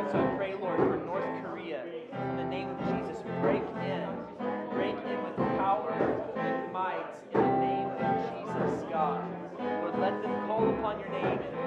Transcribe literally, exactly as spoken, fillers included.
So I pray, Lord, for North Korea, in the name of Jesus, break in, break in with power and might in the name of Jesus, God. Lord, let them call upon your name and